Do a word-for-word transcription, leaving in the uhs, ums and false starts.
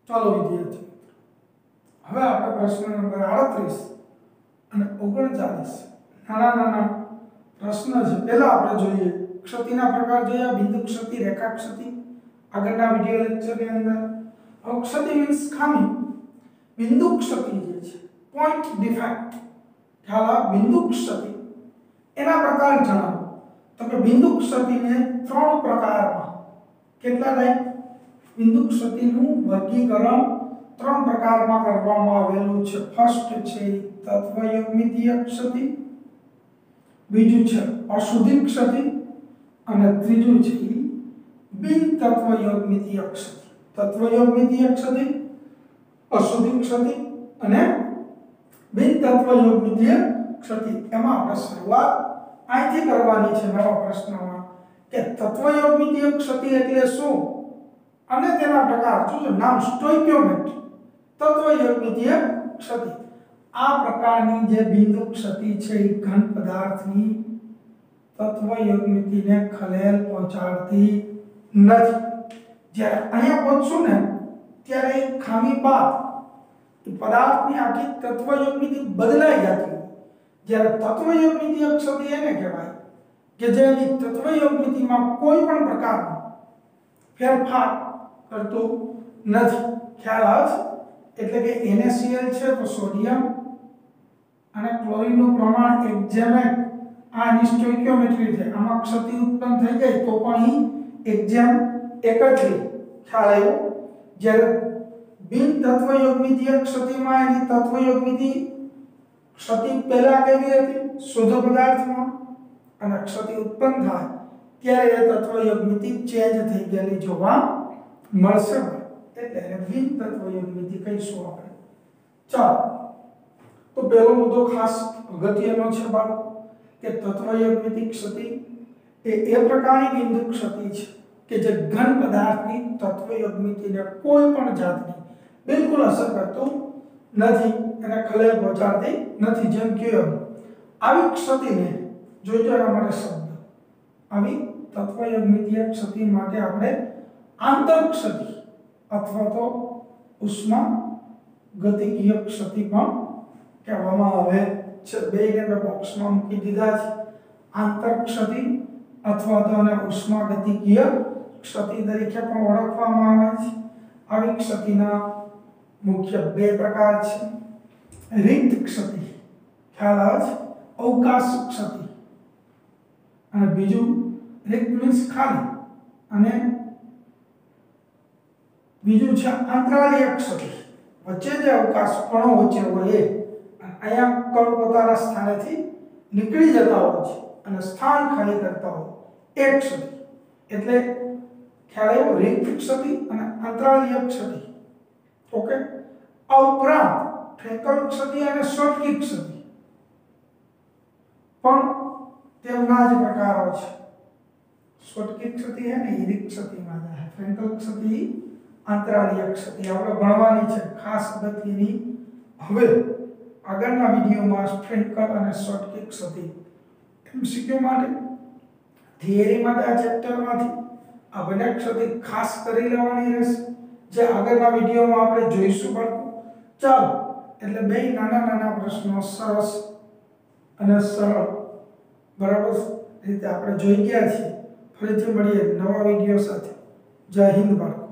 ચાલો વિદ્યાર્થી હવે આપણે પ્રશ્ન નંબર આડત્રીસ અને ઓગણચાલીસ નાના નાના પ્રશ્ન છે. પહેલા આપણે જોઈએ ક્ષતિના પ્રકાર જોયા, બિંદુ ક્ષતિ, રેખા ક્ષતિ આગળના વિડિયો લેક્ચરની અંદર. હવે ક્ષતિ મીન્સ ખામી. બિંદુ ક્ષતિ જે છે પોઈન્ટ ડિફેક્ટ, ખ્યાલ આ બિંદુ ક્ષતિ એના પ્રકાર જણાવો. તો કે બિંદુ ક્ષતિને ત્રણ પ્રકારમાં, કેટલા થાય, બિંદુ ક્ષતિનું વર્ગીકરણ ત્રણ પ્રકારમાં કરવામાં આવેલું છે. ફર્સ્ટ છે તત્વયોગમિતીય ક્ષતિ, બીજું છે અશુદ્ધિ ક્ષતિ અને ત્રીજું છે બિન તત્વયોગમિતીય ક્ષતિ. તત્વયોગમિતીય ક્ષતિ, અશુદ્ધિ ક્ષતિ અને બિન તત્વયોગમિતીય ક્ષતિ. એમાં આપણે શરૂઆત અહીંથી કરવાની છે નવા પ્રશ્નમાં કે તત્વયોગમિતીય ક્ષતિ એટલે શું અને તેના પ્રકાર. જોજો નામ સ્ટોઇકિયોમેટ્રી, તત્વયોગમિતીય ક્ષતિ. આ પ્રકારની જે બિંદુ ક્ષતિ છે એ ઘન પદાર્થની તત્વયોગમિતિને ખલેલ પહોંચાડતી નથી. જ્યારે અહીંયા પહોંચશું ને ત્યારે ખામી બાદ પદાર્થની આખી તત્વયોગમિતિ બદલાઈ જતી. જ્યારે તત્વયોગમિતીય ક્ષતિ એને કહેવાય કે જેની તત્વયોગમિતિમાં કોઈ પણ પ્રકારનો ફેરફાર કરતું નથી. ખ્યાલ આવે છે? એટલે કે NaCl છે તો સોડિયમ અને ક્લોરીનનું પ્રમાણ એક્ઝેમેટ, આ એની સ્ટોઇકિયોમેટ્રી છે. આમાં ક્ષતિ ઉત્પન્ન થઈ જાય તો પણ એ એક્ઝેમ એક જ રહે. ખ્યાલ આવ્યો? જ્યારે બિન તત્વયોગમિતીય ક્ષતિમાં એની તત્વયોગમિતિ ક્ષતિ પહેલા કેવી હતી, શુદ્ધ પદાર્થમાં, અને ક્ષતિ ઉત્પન્ન થાય ત્યારે એ તત્વયોગમિતિ ચેન્જ થઈ ગયેલી જોવા મળશે. એટલે એને બિન તત્વયોગમિતિ કહીશું આપણે. ચાલો, તો પહેલો મુદ્દો ખાસ અગત્યનો છે બાળકો કે તત્વયોગમિતિ ક્ષતિ એ એ પ્રકારની બિંદુ ક્ષતિ છે કે જે ઘન પદાર્થની તત્વયોગમિતિને કોઈ પણ જાતની બિલકુલ અસર કરતું નથી, એને ખલેલ પહોંચાડતી નથી. જેમ કે આવી ક્ષતિને જોઈજો એના માટે શબ્દ, આવી તત્વયોગમિતીય ક્ષતિ માટે આપણે આંતર ક્ષતિ અથવા તો ઉષ્મા ગતિકીય ક્ષતિ પણ કહેવામાં આવે છે. બેને મેં બોક્સમાં મૂકી દીધા છે. આંતર ક્ષતિ અથવા તો એને ઉષ્મા ગતિકીય ક્ષતિ તરીકે પણ ઓળખવામાં આવે છે. આવી ક્ષતિના મુખ્ય બે પ્રકાર છે. રિક્ત ક્ષતિ, ખ્યાલ આવે છે, અવકાશ ક્ષતિ, અને બીજું રિક્ત મીન્સ ખાલી, અને બીજું છે અંતરાલીય ક્ષતિ. વચ્ચે જે અવકાશ કણો વચ્ચે હોય એ અહીંયા કણ પોતાના સ્થાનેથી નીકળી જતા હોય છે અને સ્થાન ખાલી કરતા હોય એ ક્ષતિ. એટલે ખ્યાલ આવ્યો? રિક્ત ક્ષતિ અને અંતરાલીય ક્ષતિ. ઓકે. આ ઉપરાંત ફ્રેન્કલ ક્ષતિ અને શોર્ટકી ક્ષતિ પણ તેમના જ પ્રકારો છે. શોર્ટકી ક્ષતિ હે ને એ રિક્ત ક્ષતિમાં જાય, ફ્રેન્કલ ક્ષતિ અંતરાલીય ક્ષતિ આપણે ભણવાની છે ખાસ અગત્યની. હવે આગળના વિડિયોમાં ફ્રેન્કલ અને શોર્ટકી ક્ષતિ એમસીક્યુ માટે, થિયરી માટે આ ચેપ્ટરમાંથી આ બંને ક્ષતિ ખાસ કરી લેવાની રહેશે, જે આગળના વિડિયોમાં આપણે જોઈશું. બાળકો ચાલો, એટલે બે નાના નાના પ્રશ્નો સરસ અને સરળ બરાબર રીતે આપણે જોઈ ગયા છીએ. ફરીથી મળીએ નવા વિડિયો સાથે. જય હિન્દ બાળકો.